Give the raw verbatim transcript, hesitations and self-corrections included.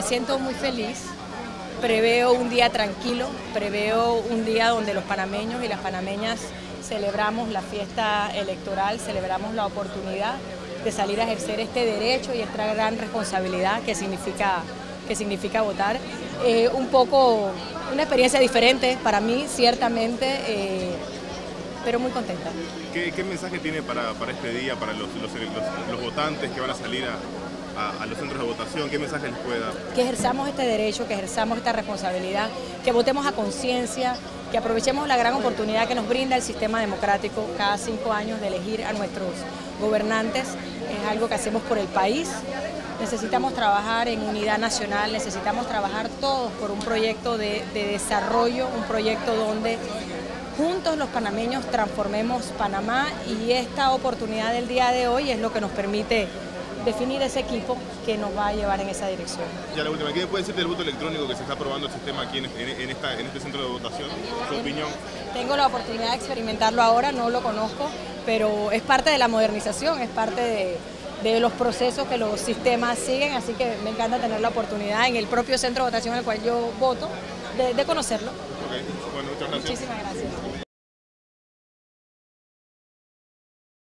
me siento muy feliz, preveo un día tranquilo, preveo un día donde los panameños y las panameñas celebramos la fiesta electoral, celebramos la oportunidad de salir a ejercer este derecho y esta gran responsabilidad que significa, que significa votar. Eh, un poco, una experiencia diferente para mí, ciertamente, eh, pero muy contenta. ¿Qué, qué mensaje tiene para, para este día, para los, los, los, los votantes que van a salir a, a, a los centros de votación? ¿Qué mensaje les puede dar? Que ejerzamos este derecho, que ejerzamos esta responsabilidad, que votemos a conciencia, que aprovechemos la gran oportunidad que nos brinda el sistema democrático cada cinco años de elegir a nuestros gobernantes. Es algo que hacemos por el país. Necesitamos trabajar en unidad nacional, necesitamos trabajar todos por un proyecto de, de desarrollo, un proyecto donde juntos los panameños transformemos Panamá, y esta oportunidad del día de hoy es lo que nos permite definir ese equipo que nos va a llevar en esa dirección. Ya la última, ¿qué me puede decir del voto electrónico que se está aprobando el sistema aquí en, en, en, esta, en este centro de votación? ¿Su opinión? Tengo la oportunidad de experimentarlo ahora, no lo conozco, pero es parte de la modernización, es parte de, de los procesos que los sistemas siguen, así que me encanta tener la oportunidad en el propio centro de votación en el cual yo voto, de, de conocerlo. Okay. Bueno, muchas gracias. Muchísimas gracias.